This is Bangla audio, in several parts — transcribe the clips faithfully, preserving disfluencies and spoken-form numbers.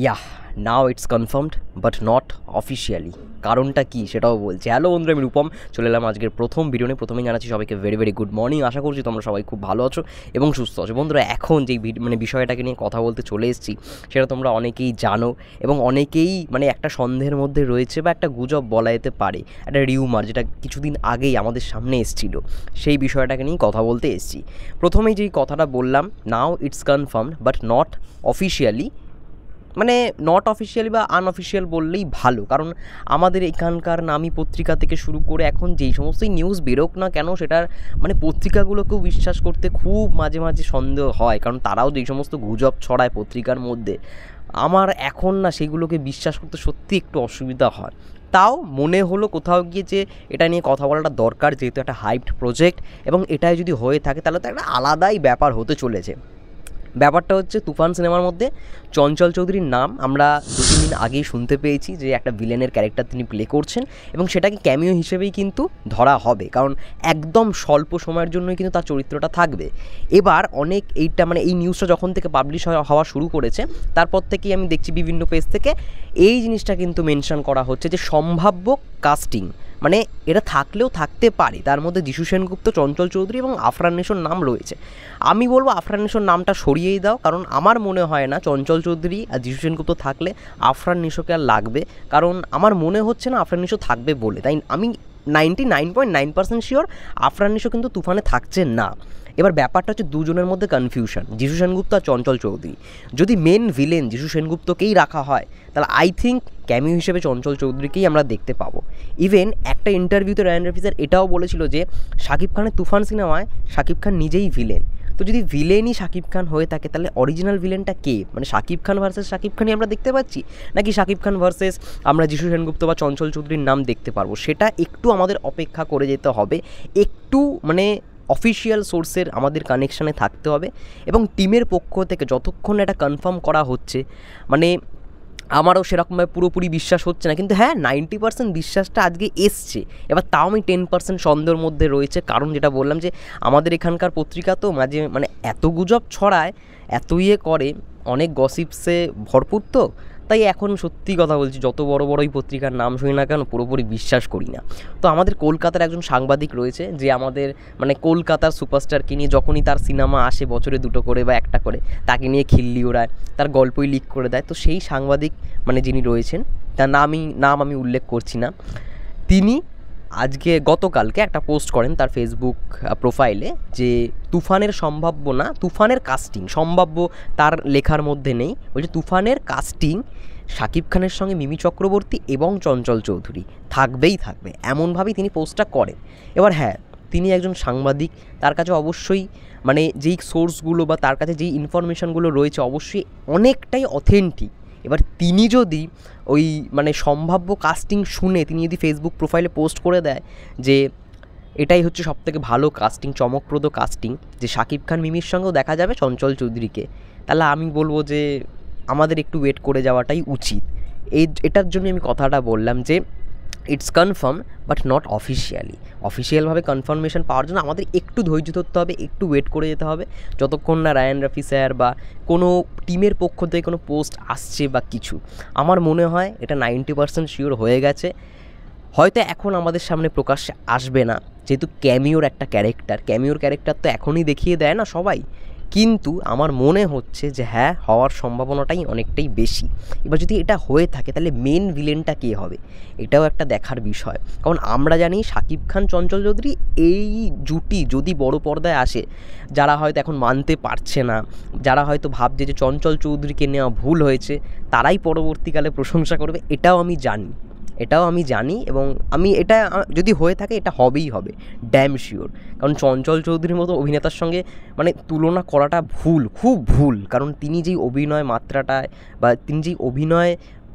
Yeah now it's confirmed but not officially. কারণটা কী সেটাও বলছি। হ্যালো বন্ধুরা, আমি রূপম চলে এলাম আজকের প্রথম ভিডিও নিয়ে। প্রথমেই জানাচ্ছি সবাইকে ভেরি ভেরি গুড মর্নিং। আশা করছি তোমরা সবাই খুব ভালো আছো এবং সুস্থ আছো। বন্ধুরা, এখন যেই মানে বিষয়টাকে নিয়ে কথা বলতে চলে এসেছি সেটা তোমরা অনেকেই জানো এবং অনেকেই মানে একটা সন্দেহের মধ্যে রয়েছে বা একটা গুজব বলা যেতে পারে, একটা রিউমার যেটা কিছুদিন আগেই আমাদের সামনে এসেছিলো, সেই বিষয়টাকে নিয়ে কথা বলতে এসেছি। প্রথমেই যেই কথাটা বললাম, now it's confirmed but not officially, মানে নট অফিসিয়ালি বা আনঅফিসিয়াল বললেই ভালো, কারণ আমাদের এখানকার নামী পত্রিকা থেকে শুরু করে এখন যেই সমস্ত নিউজ বেরোক না কেন, সেটার মানে পত্রিকাগুলোকেও বিশ্বাস করতে খুব মাঝে মাঝে সন্দেহ হয়, কারণ তারাও যেই সমস্ত গুজব ছড়ায় পত্রিকার মধ্যে, আমার এখন না সেগুলোকে বিশ্বাস করতে সত্যি একটু অসুবিধা হয়। তাও মনে হলো কোথাও গিয়ে যে এটা নিয়ে কথা বলাটা দরকার, যেহেতু একটা হাইপড প্রজেক্ট এবং এটাই যদি হয়ে থাকে তাহলে তো একটা আলাদাই ব্যাপার হতে চলেছে। ব্যাপারটা হচ্ছে, তুফান সিনেমার মধ্যে চঞ্চল চৌধুরীর নাম আমরা দু তিন দিন আগেই শুনতে পেয়েছি যে একটা ভিলেনের ক্যারেক্টার তিনি প্লে করছেন এবং সেটাকে ক্যামিও হিসেবেই কিন্তু ধরা হবে, কারণ একদম স্বল্প সময়ের জন্যই কিন্তু তার চরিত্রটা থাকবে। এবার অনেক এইটা মানে এই নিউজটা যখন থেকে পাবলিশ হওয়া শুরু করেছে তারপর থেকেই আমি দেখছি বিভিন্ন পেজ থেকে এই জিনিসটা কিন্তু মেনশন করা হচ্ছে যে সম্ভাব্য কাস্টিং, মানে এটা থাকলেও থাকতে পারে, তার মধ্যে যিশু সেনগুপ্ত, চঞ্চল চৌধুরী এবং আফরান নিশোর নাম রয়েছে। আমি বলবো আফরান নিশোর নামটা সরিয়েই দাও, কারণ আমার মনে হয় না চঞ্চল চৌধুরী আর যিশু সেনগুপ্ত থাকলে আফরান নিশোকে আর লাগবে, কারণ আমার মনে হচ্ছে না আফরান নিশো থাকবে বলে। তাই আমি ninety nine point nine percent sure Afran Nisho কিন্তু তুফানে থাকছে না। এবার ব্যাপারটা হচ্ছে দুজনের মধ্যে কনফিউশন, যিশু সেনগুপ্ত আর চঞ্চল চৌধুরী। যদি মেন ভিলেন যিশু সেনগুপ্তকেই রাখা হয় তাহলে আই থিঙ্ক ক্যামিও হিসেবে চঞ্চল চৌধুরীকেই আমরা দেখতে পাবো। ইভেন একটা ইন্টারভিউতে রায়ান রাফিজার এটাও বলেছিল যে শাকিব খানের তুফান সিনেমায় শাকিব খান নিজেই ভিলেন। তো যদি ভিলেনই শাকিব খান হয়ে থাকে তাহলে অরিজিনাল ভিলেনটা কে? মানে শাকিব খান ভার্সেস শাকিব খানই আমরা দেখতে পাচ্ছি, নাকি শাকিব খান ভার্সেস আমরা যিশু সেনগুপ্ত বা চঞ্চল চৌধুরীর নাম দেখতে পারবো? সেটা একটু আমাদের অপেক্ষা করে যেতে হবে, একটু মানে অফিসিয়াল সোর্সের আমাদের কানেকশানে থাকতে হবে এবং টিমের পক্ষ থেকে যতক্ষণ এটা কনফার্ম করা হচ্ছে, মানে আমারও সেরকমভাবে পুরোপুরি বিশ্বাস হচ্ছে না, কিন্তু হ্যাঁ নাইনটি পার্সেন্ট বিশ্বাসটা আজকে এসছে। এবার তাও আমি টেন পার্সেন্ট সন্দেহের মধ্যে রয়েছে, কারণ যেটা বললাম যে আমাদের এখানকার পত্রিকা তো মাঝে মানে এত গুজব ছড়ায়, এত ইয়ে করে, অনেক গসিপসে ভরপুর, তো তাই এখন সত্যি কথা বলছি যত বড় বড় এই পত্রিকার নাম শুনি না কেন পুরোপুরি বিশ্বাস করি না। তো আমাদের কলকাতার একজন সাংবাদিক রয়েছে যে আমাদের মানে কলকাতার সুপারস্টারকে নিয়ে যখনই তার সিনেমা আসে বছরে দুটো করে বা একটা করে, তাকে নিয়ে খিল্লি ওড়ায়, তার গল্পই লিক করে দেয়। তো সেই সাংবাদিক মানে যিনি রয়েছেন, তার নামই নাম আমি উল্লেখ করছি না, তিনি আজকে গতকালকে একটা পোস্ট করেন তার ফেসবুক প্রোফাইলে যে তুফানের সম্ভাব্য না, তুফানের কাস্টিং সম্ভাব্য তার লেখার মধ্যে নেই, বলছে তুফানের কাস্টিং শাকিব খানের সঙ্গে মিমি চক্রবর্তী এবং চঞ্চল চৌধুরী থাকবেই থাকবে, এমনভাবেই তিনি পোস্টটা করেন। এবার হ্যাঁ, তিনি একজন সাংবাদিক, তার কাছে অবশ্যই মানে যেই সোর্সগুলো বা তার কাছে যেই ইনফরমেশানগুলো রয়েছে অবশ্যই অনেকটাই অথেন্টিক। এবার তিনি যদি ওই মানে সম্ভাব্য কাস্টিং শুনে তিনি যদি ফেসবুক প্রোফাইলে পোস্ট করে দেয় যে এটাই হচ্ছে সবথেকে ভালো কাস্টিং, চমকপ্রদ কাস্টিং, যে শাকিব খান মিমির সঙ্গেও দেখা যাবে চঞ্চল চৌধুরীকে, তাহলে আমি বলবো যে আমাদের একটু ওয়েট করে যাওয়াটাই উচিত। এই এটার জন্য আমি কথাটা বললাম যে it's confirm but not officially. অফিসিয়ালভাবে কনফার্মেশন পাওয়ার জন্য আমাদের একটু ধৈর্য ধরতে হবে, একটু ওয়েট করে যেতে হবে, যতক্ষণ না রায়ান রাফি স্যার বা কোনো টিমের পক্ষ থেকে কোনো পোস্ট আসছে বা কিছু। আমার মনে হয় এটা নাইনটি পার্সেন্ট শিওর হয়ে গেছে, হয়তো এখন আমাদের সামনে প্রকাশ্যে আসবে না, যেহেতু ক্যামিওর একটা ক্যারেক্টার, ক্যামিওর ক্যারেক্টার তো এখনই দেখিয়ে দেয় না সবাই, কিন্তু আমার মনে হচ্ছে যে হ্যাঁ হওয়ার সম্ভাবনাটাই অনেকটাই বেশি। এবার যদি এটা হয়ে থাকে তাহলে মেন ভিলেনটা কে হবে এটাও একটা দেখার বিষয়, কারণ আমরা জানি শাকিব খান চঞ্চল চৌধুরী এই জুটি যদি বড় পর্দায় আসে, যারা হয়তো এখন মানতে পারছে না, যারা হয়তো ভাবছে যে চঞ্চল চৌধুরীকে নেওয়া ভুল হয়েছে, তারাই পরবর্তীকালে প্রশংসা করবে, এটাও আমি জানি এটাও আমি জানি এবং আমি এটা যদি হয়ে থাকে এটা হবেই হবে, ড্যাম শিওর। কারণ চঞ্চল চৌধুরীর মতো অভিনেতার সঙ্গে মানে তুলনা করাটা ভুল, খুব ভুল, কারণ তিনি যেই অভিনয় মাত্রাটায় বা তিনি যেই অভিনয়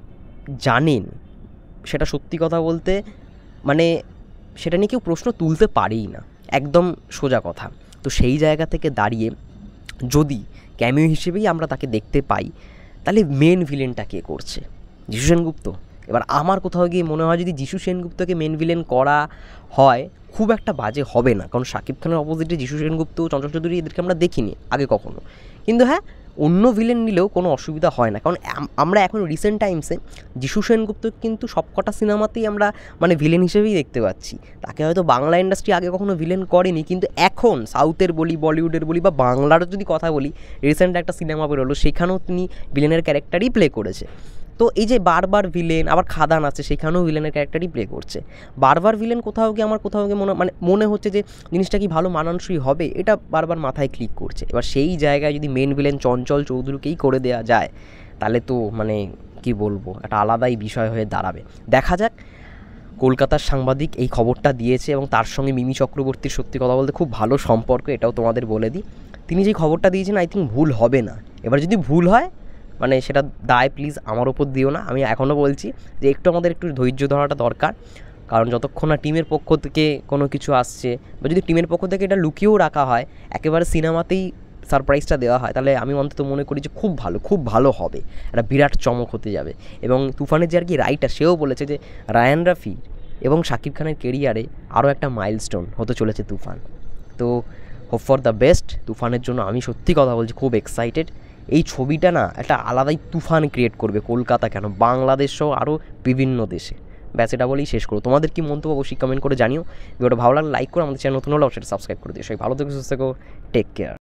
জানেন সেটা সত্যি কথা বলতে মানে সেটা নিয়ে কেউ প্রশ্ন তুলতে পারেই না, একদম সোজা কথা। তো সেই জায়গা থেকে দাঁড়িয়ে যদি ক্যামিও হিসেবেই আমরা তাকে দেখতে পাই তাহলে মেন ভিলেনটা কে করছে? যিশু সেনগুপ্ত? এবার আমার কোথাও গিয়ে মনে হয় যদি যিশু সেনগুপ্তকে মেন ভিলেন করা হয় খুব একটা বাজে হবে না, কারণ শাকিব খানের অপোজিটে যিশু সেনগুপ্ত, চঞ্চল চৌধুরী এদেরকে আমরা দেখিনি আগে কখনো, কিন্তু হ্যাঁ অন্য ভিলেন নিলেও কোনো অসুবিধা হয় না, কারণ আমরা এখন রিসেন্ট টাইমসে যিশু সেনগুপ্ত কিন্তু সবকটা সিনেমাতেই আমরা মানে ভিলেন হিসেবেই দেখতে পাচ্ছি। তাকে হয়তো বাংলা ইন্ডাস্ট্রি আগে কখনো ভিলেন করেনি, কিন্তু এখন সাউথের বলি, বলিউডের বলি বা বাংলার যদি কথা বলি, রিসেন্ট একটা সিনেমা বেরোলো সেখানেও তিনি ভিলেনের ক্যারেক্টারই প্লে করেছে। তো এই যে বারবার ভিলেন, আবার খাদান আছে সেখানেও ভিলেনের ক্যারেক্টারই প্লে করছে, বারবার ভিলেন কোথাও গিয়ে আমার কোথাও গিয়ে মনে মানে মনে হচ্ছে যে জিনিসটা কি ভালো মানানসই হবে, এটা বারবার মাথায় ক্লিক করছে। এবার সেই জায়গায় যদি মেন ভিলেন চঞ্চল চৌধুরীকেই করে দেওয়া যায় তাহলে তো মানে কি বলবো, একটা আলাদাই বিষয় হয়ে দাঁড়াবে। দেখা যাক। কলকাতার সাংবাদিক এই খবরটা দিয়েছে এবং তার সঙ্গে মিমি চক্রবর্তীর সত্যি কথা বলতে খুব ভালো সম্পর্ক, এটাও তোমাদের বলে দিই। তিনি যেই খবরটা দিয়েছেন আই থিঙ্ক ভুল হবে না। এবার যদি ভুল হয় মানে সেটা দায় প্লিজ আমার ওপর দিও না। আমি এখনও বলছি যে একটু আমাদের একটু ধৈর্য ধরাটা দরকার, কারণ যতক্ষণ না টিমের পক্ষ থেকে কোনো কিছু আসছে বা যদি টিমের পক্ষ থেকে এটা লুকিয়েও রাখা হয়, একেবারে সিনেমাতেই সারপ্রাইজটা দেওয়া হয়, তাহলে আমি অন্তত মনে করি যে খুব ভালো খুব ভালো হবে, একটা বিরাট চমক হতে যাবে। এবং তুফানের যে আর কি রাইটার, সেও বলেছে যে রায়ান রাফি এবং শাকিব খানের কেরিয়ারে আরও একটা মাইলস্টোন হতে চলেছে তুফান। তো হোপ ফর দ্য বেস্ট তুফানের জন্য। আমি সত্যি কথা বলছি খুব এক্সাইটেড। এই ছবিটা না একটা আলাদাই তুফান ক্রিয়েট করবে, কলকাতা কেন বাংলাদেশ সহ আরও বিভিন্ন দেশে। ব্যাস এটা বলেই শেষ করো। তোমাদের কি মন্তব্য অবশ্যই কমেন্ট করে জানিও। ভিডিওটা ভালো লাগলে লাইক করো, আমাদের চ্যানেল নতুন হলে অবশ্যই সাবস্ক্রাইব করে দিও। সবাই ভালো থেকো, সুস্থ থেকো, টেক কেয়ার।